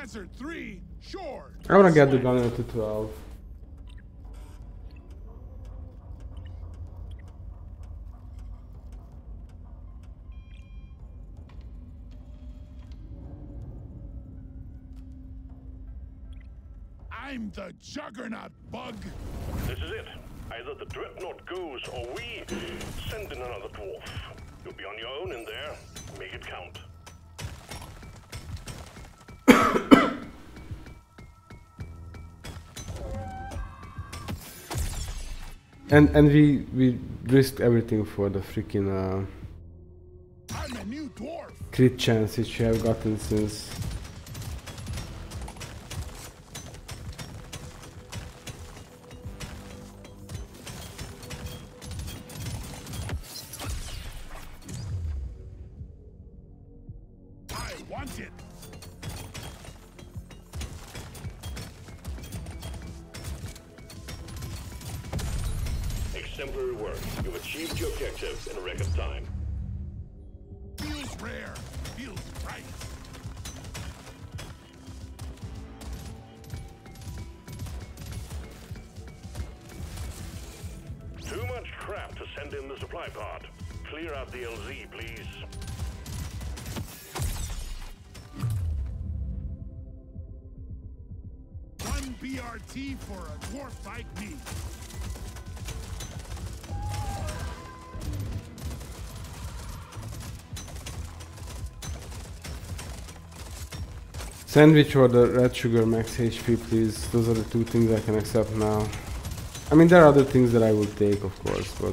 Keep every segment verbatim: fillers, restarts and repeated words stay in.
Hazard three, sure. I wanna get the gunner to twelve. I'm the juggernaut, bug. This is it. Either the dreadnought goes or we send in another dwarf. You'll be on your own in there. Make it count. And and we we risked everything for the freaking uh, I'm a new dwarf. crit chance which we have gotten since. I want it. Exemplary work. You've achieved your objectives in a record time. Feels rare. Feels right. Too much crap to send in the supply pod. Clear out the L Z, please. One B R T for a dwarf like me. Sandwich or the red sugar max H P, please. Those are the two things I can accept now. I mean, there are other things that I would take, of course, but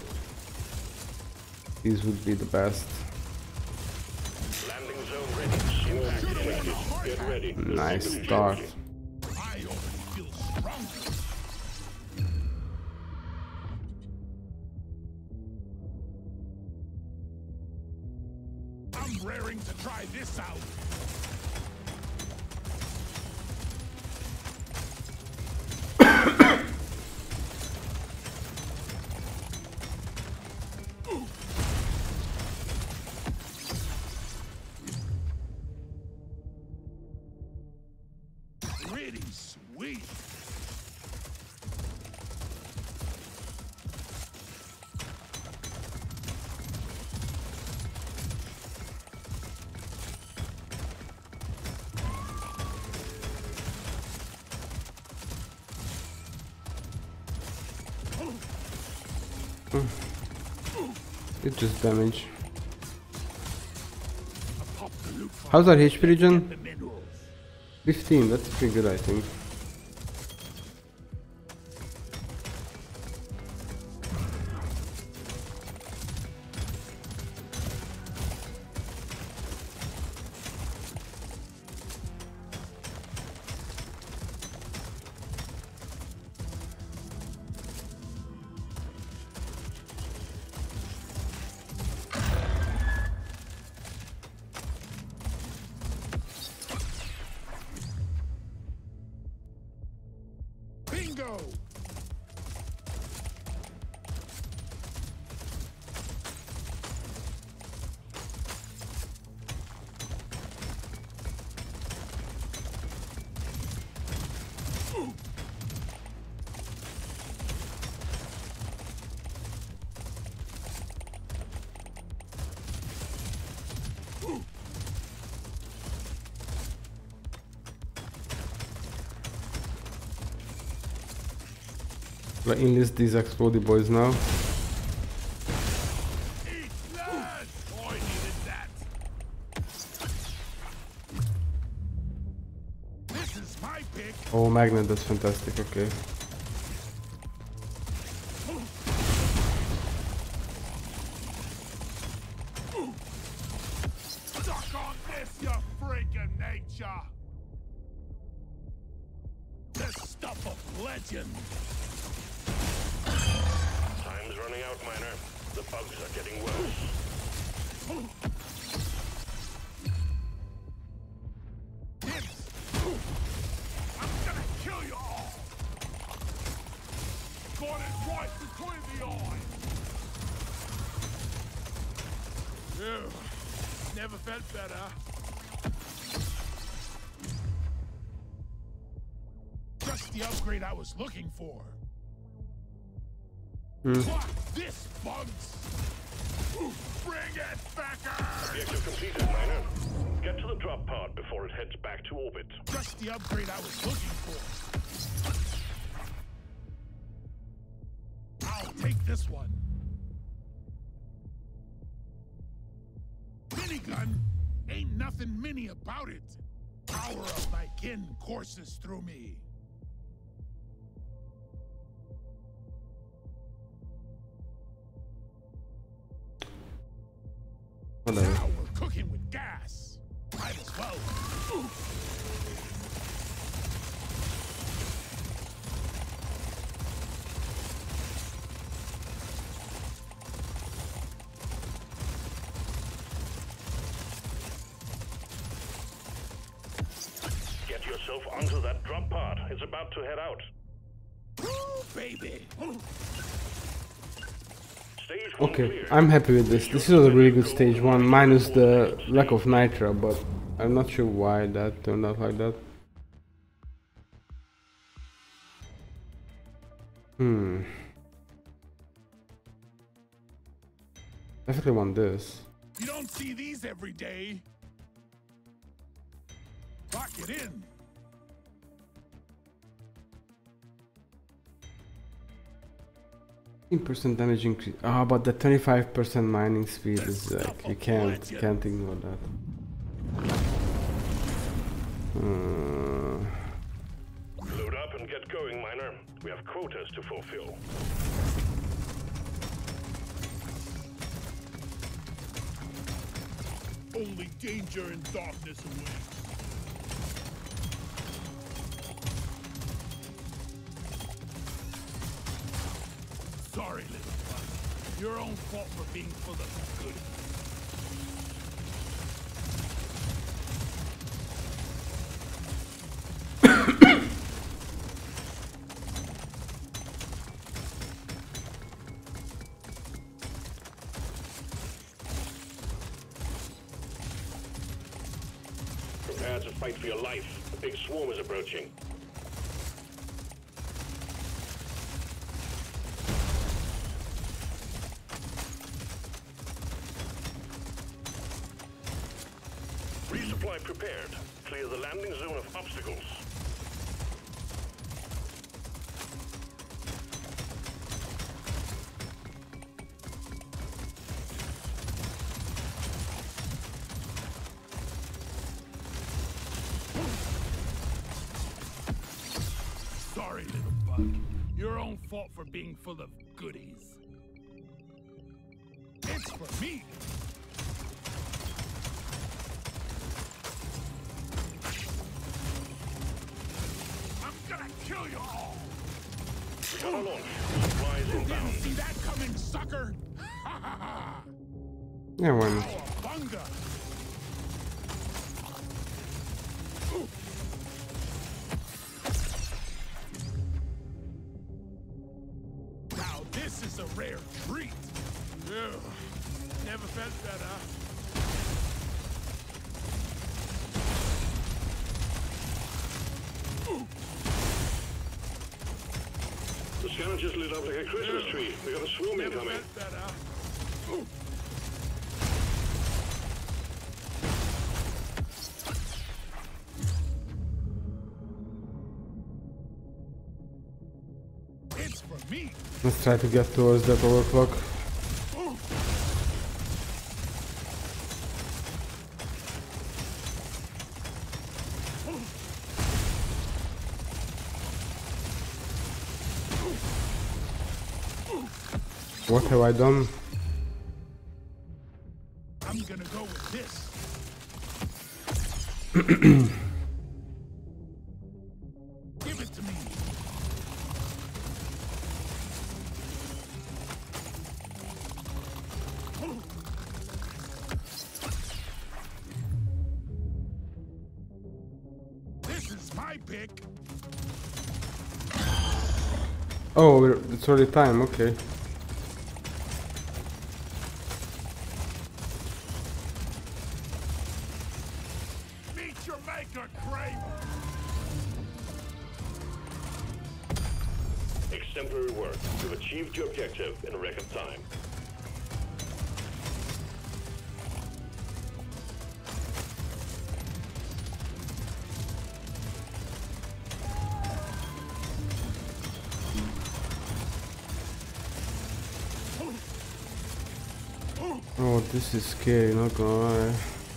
these would be the best. Landing zone ready. Impact detected. Get ready. Nice start. I already feel stronger. I'm raring to try this out. Pretty sweet. It's just damage. How's our H P regen? fifteen, that's pretty good, I think. Bingo! But enlist these explodey boys now. Eat blood! Oh, I needed that. This is my pick. Oh, magnet, that's fantastic, okay. Suck on this, you freaking nature. This stuff of legend. Time's running out, Miner. The bugs are getting worse. Kids, I'm gonna kill you all. Got it right between the eyes. Ew, never felt better. Just the upgrade I was looking for. Hmm. What? This bugs? Bring it, Becker! Objective completed, Miner. Get to the drop pod before it heads back to orbit. Just the upgrade I was looking for. I'll take this one. Minigun? Ain't nothing mini about it. Power of my kin courses through me. Whatever. Now we're cooking with gas. Might as well. Get yourself onto that drop pod. It's about to head out. Ooh, baby. Stage one Okay, cleared. I'm happy with this. This was a really good stage one, minus the lack of nitro, but I'm not sure why that turned out like that. Hmm. Definitely want this. You don't see these every day. Lock it in. fifteen percent damage increase. Ah, but the twenty-five percent mining speed is like, you can't, can't ignore that. Uh, Load up and get going, Miner. We have quotas to fulfill. Only danger and darkness away. Sorry, little bug. Your own fault for being full of goodies. Prepare to fight for your life. A big swarm is approaching. Resupply prepared. Clear the landing zone of obstacles. Sorry, little bug. Your own fault for being full of goodies. It's for me. I'm gonna kill you all. We got a launch. Supplies Didn't inbound. see that coming, sucker. Ha ha ha. yeah, why not? Cowabunga. Ooh. Now this is a rare treat. Ugh. Never felt better. Ooh. The scanner just lit up like a Christmas tree. We got a swarm Never incoming. felt better. Ooh. It's for me. Let's try to get towards that overclock. Ooh. What have I done? I'm gonna go with this. Give it to me. This is my pick. Oh, we're- it's already time, okay. Meet your maker, Kramer. Exemplary work. You've achieved your objective in record time. Oh, this is scary, not gonna lie.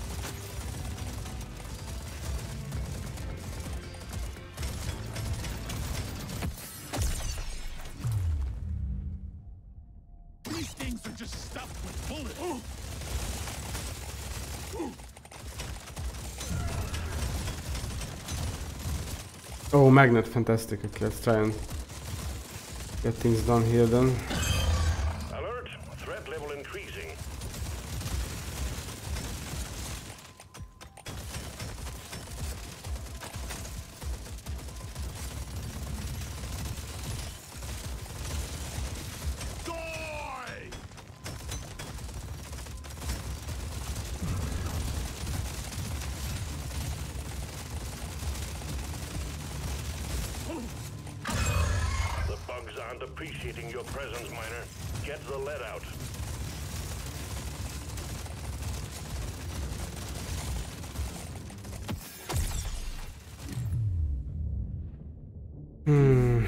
These things are just stuffed with bullets. Oh, magnet, fantastic. Okay, let's try and get things done here then. Alert! Threat level increasing. Die! The bugs aren't appreciating your presence, Miner. Get the lead out. Hmm.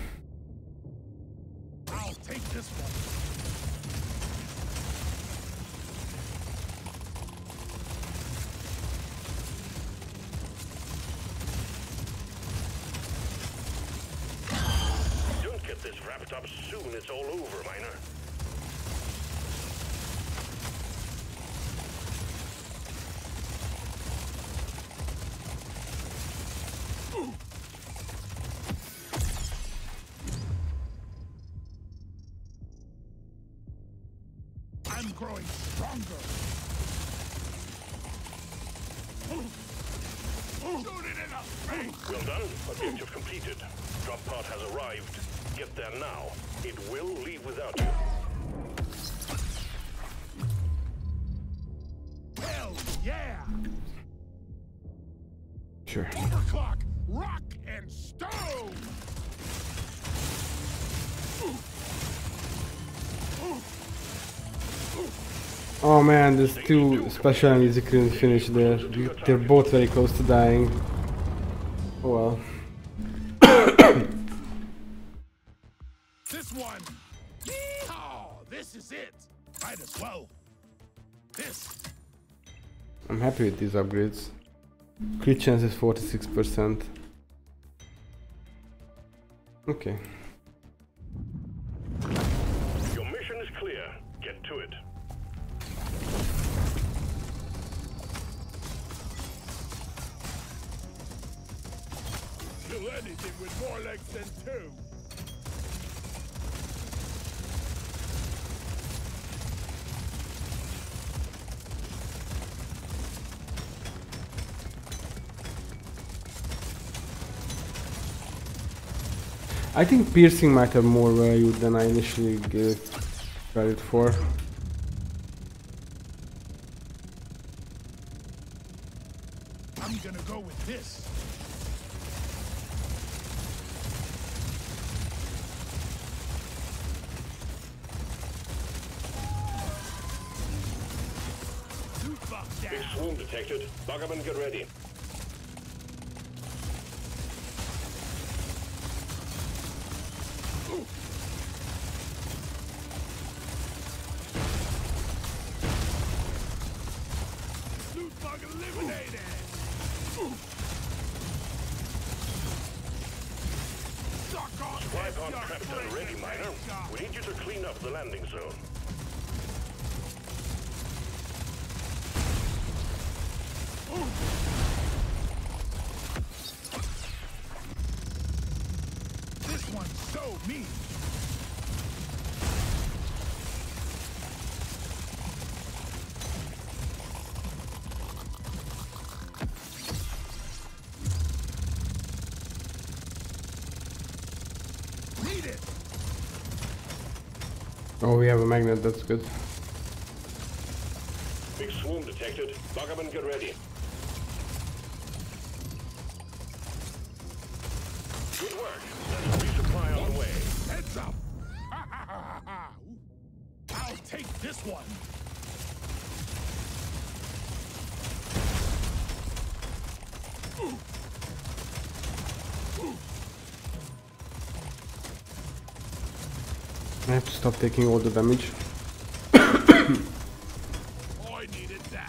I'll take this one. Don't get this wrapped up soon. It's all over, Miner. I'm growing stronger. Shoot it in the face! Well done. Objective completed. Drop pod has arrived. Get there now. It will leave without you. Hell yeah! Sure. Overclock, rock and stone! Oh man, there's two special enemies you couldn't finish there. They're both very close to dying. Oh well. This one! Yeehaw! This is it! Might as well. This. I'm happy with these upgrades. Crit chance is forty-six percent. Okay. Your mission is clear. Get to it. Kill anything with more legs than two. I think piercing might have more value than I initially gave credit for. I'm gonna go with this. Suit buff Big down. swoon detected. Buggerman, get ready. Suit bug eliminated. Suck on Supply this, pod you prepped and ready, freaking Miner. headshot. We need you to clean up the landing zone. This one's so mean. Need it. Oh, we have a magnet, that's good. Big swoon detected. Buggerman, get ready. Good work. There's a resupply on the way. Heads this one. I have to stop taking all the damage. Oh, I needed that.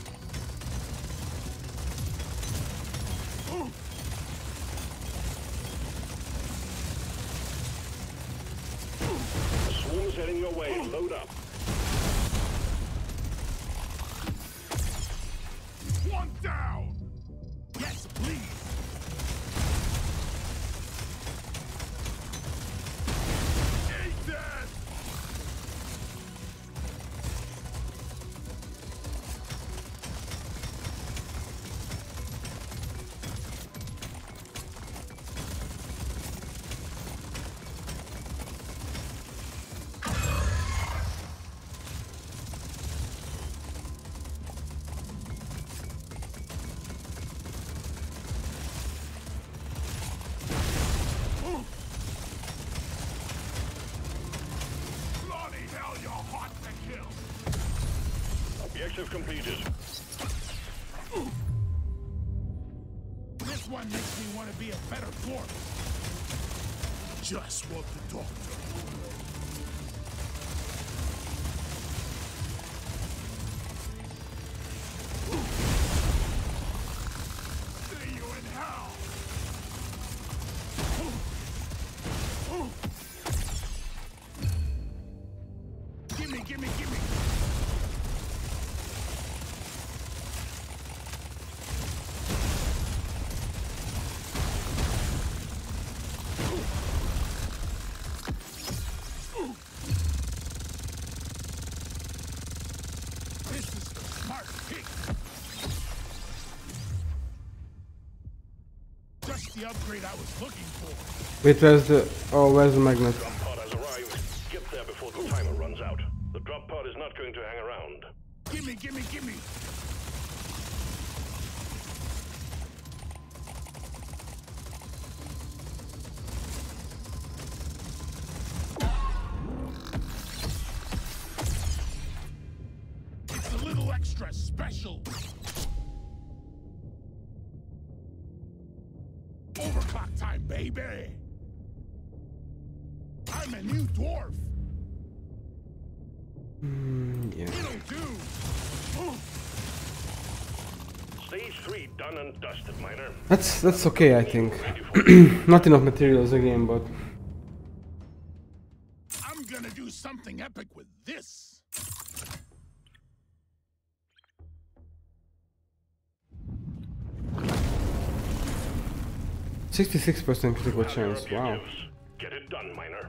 Swarm's heading your way. Load up. One down. Yes, please. Eat that. Bloody hell, you're hot to kill. Objective completed. This one makes me want to be a better dwarf. Just what the doctor. See you in hell. Gimme, gimme, gimme. This is the smart pick. Just the upgrade I was looking for. Wait, where's the... Oh, where's the magnet? Drop pod has arrived. Get there before the timer runs out. The drop pod is not going to hang around. Gimme, gimme, gimme. It's a little extra special. Overclock time, baby. I'm a new dwarf. Mm, yeah. It'll do. Stage three done and dusted, Miner. That's that's okay, I think. Not enough materials again, but I'm gonna do something epic with this. sixty-six percent critical Have your chance. Wow. objectives. Get it done, Miner.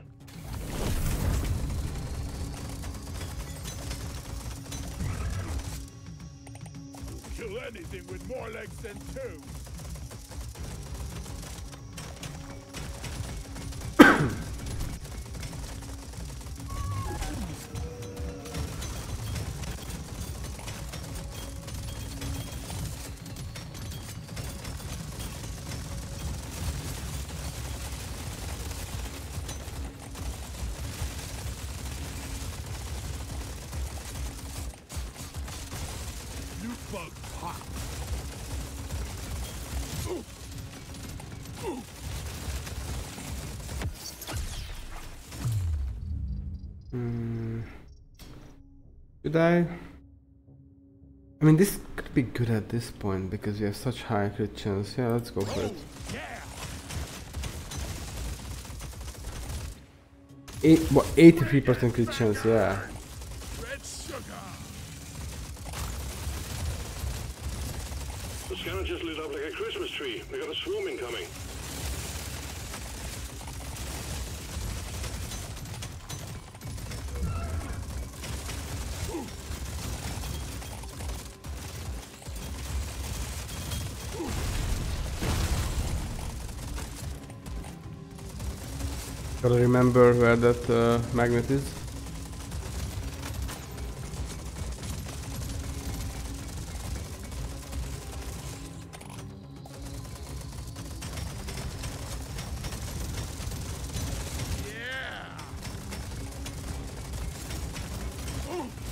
Kill anything with more legs than two. New bug pop. Ooh. Ooh. Hmm. Should I? I mean, this could be good at this point because we have such high crit chance. Yeah, let's go for it. Yeah. Eight, what, eighty-three percent crit chance. Yeah. Red sugar. The scanner just lit up like a Christmas tree. We got a swarm incoming. Gotta remember where that uh, magnet is. Yeah. Ooh.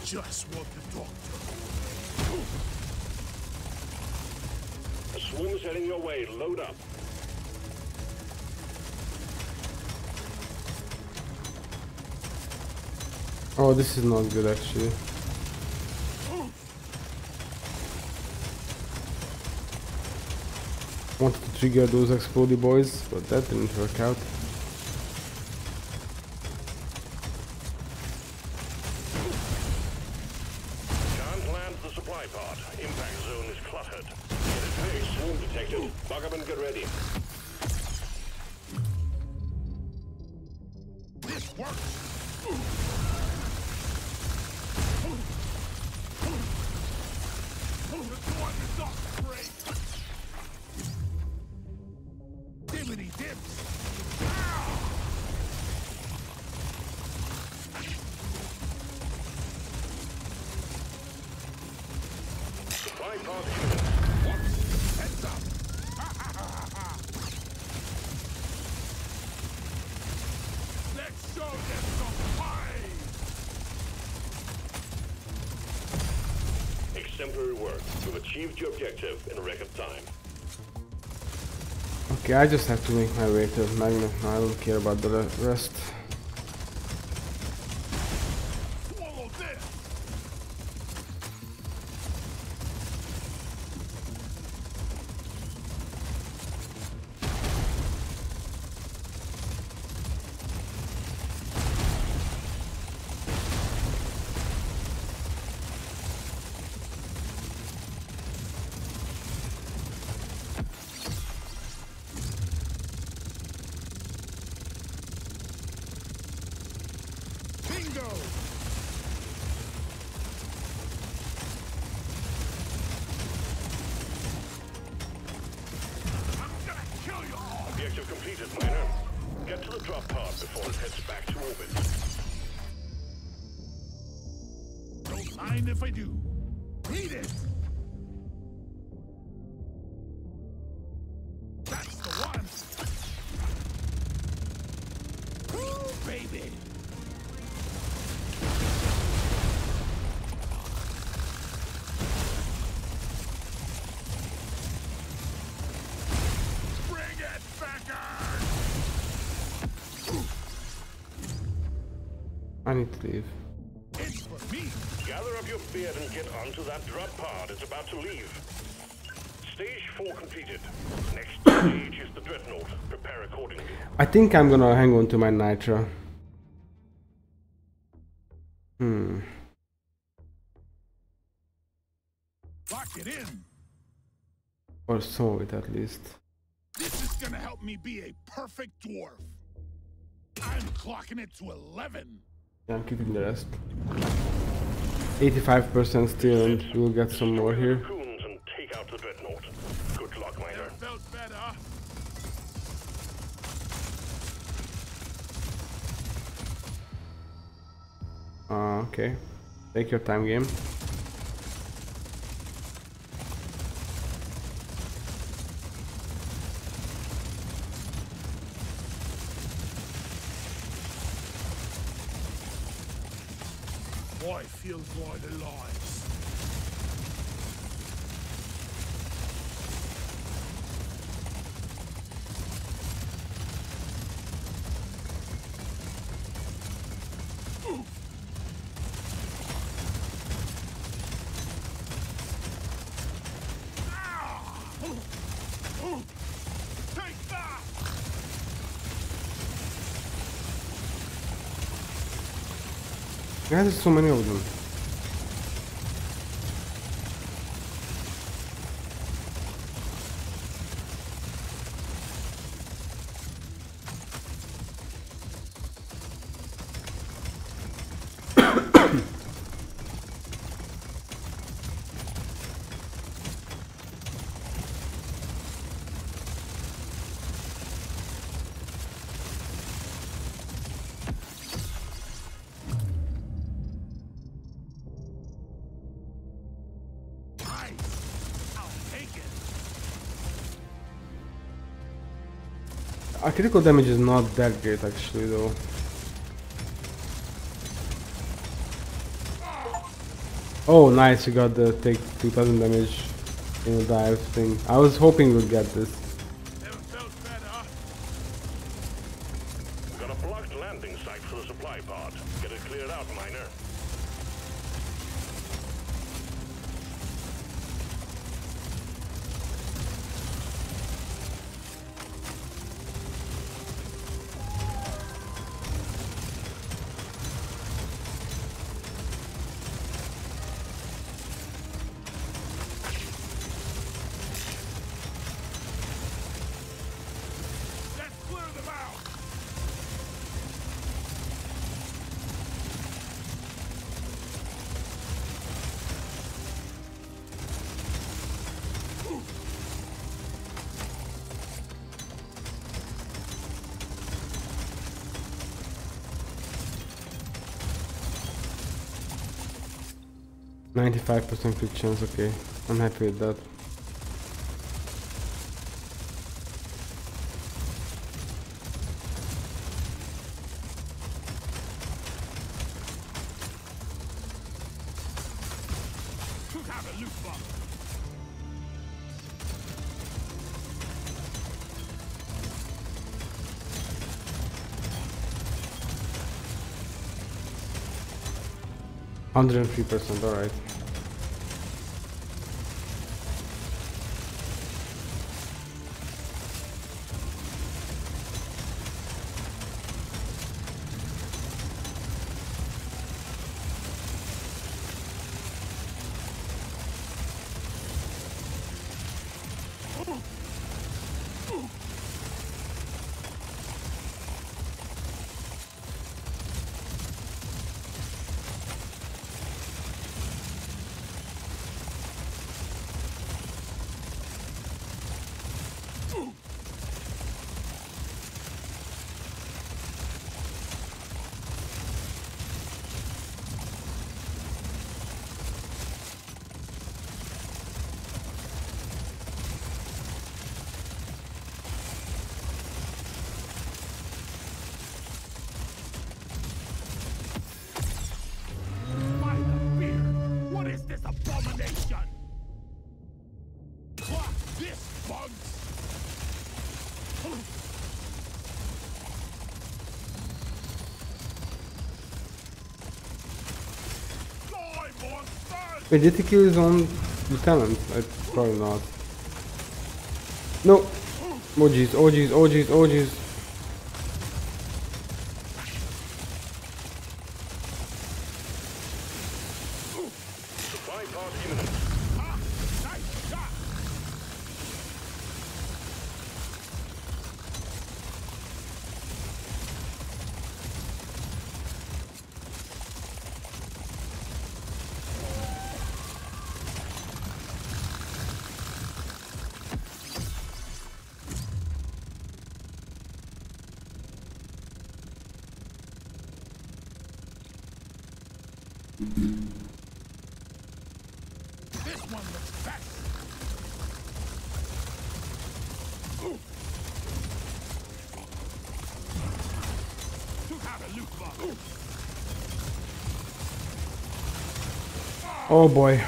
just what the doctor. A swarm's heading your way. Load up. Oh, this is not good actually. Wanted to trigger those explodey boys, but that didn't work out. Can't land the supply pod. Impact zone is cluttered. Get it fixed. Swarm detected. Bug up and get ready. This works. The one is off great. Dibbity dips. Supply pod imminent. Whoops. Heads up. Let's show them some fight. Exemplary work. You've achieved your objective in record time. Okay, I just have to make my way to Magnet now. I don't care about the re rest. Swallow this. Bingo! I'm gonna kill you all! Objective completed, Miner. Get to the drop pod before it heads back to orbit. Don't mind if I do. Read it! That's the one! Woo, baby! Bring it, Becker! I need to leave. It's for me! Gather up your beard and get onto that drop pod. It's about to leave. Stage four completed. Next stage is the Dreadnought. Prepare accordingly. I think I'm gonna hang on to my Nitra. Hmm. Lock it in! Or some of it at least. This is gonna help me be a perfect dwarf. I'm clocking it to eleven. Yeah, I'm keeping the rest. eighty-five percent still, and we'll get some more here. Raccoons and take out the Dreadnought. Good luck, Miner. Never felt better. Uh, okay. Take your time, game. Boy, feels right alive. Take that! Yeah, there's so many of them. Our critical damage is not that great actually though. Oh, nice! You got the take two thousand damage in the dive thing. I was hoping we'd get this. Never felt better. Got a blocked landing site for the supply pod. Get it cleared out, miner. Let's clear them out. ninety-five percent crit chance, okay. I'm happy with that. Took out a loot box. one hundred three percent, alright. By the beard! What is this abomination? Clock this, bugs! Die, monsters! Wait, did he kill his own lieutenant? I, probably not. No! Oh jeez, oh jeez, oh jeez, oh jeez. Supply pod imminent. Ah, nice shot! This one looks best. Ooh. Took out a loot box. Oh boy.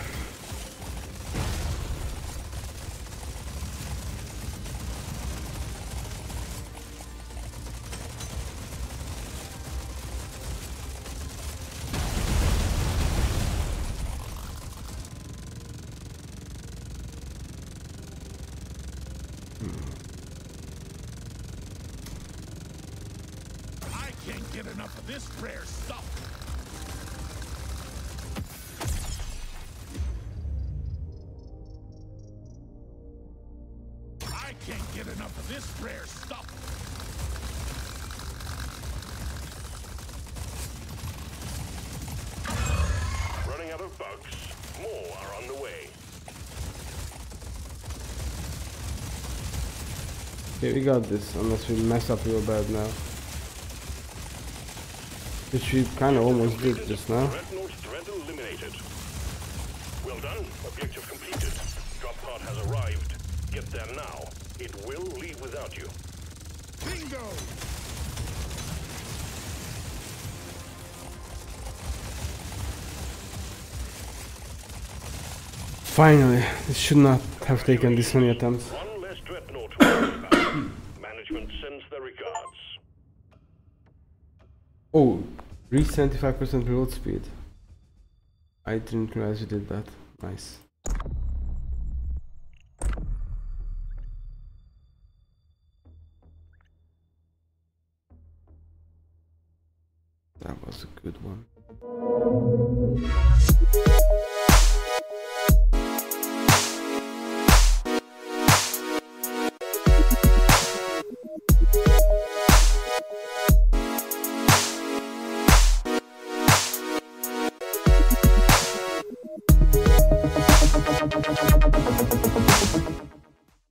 I can't get enough of this rare stuff. I can't get enough of this rare stuff. Running out of bugs. More are on the way. Okay, we got this, unless we mess up real bad now. Which we kinda almost did just now. Dreadnought threat eliminated. Well done. Objective completed. Drop pod has arrived. Get there now. It will leave without you. Bingo! Finally, it should not have taken this many attempts. One less dreadnought to worry about. Management sends their regards. Oh, reach seventy-five percent reload speed. I didn't realize you did that. Nice. That was a good one.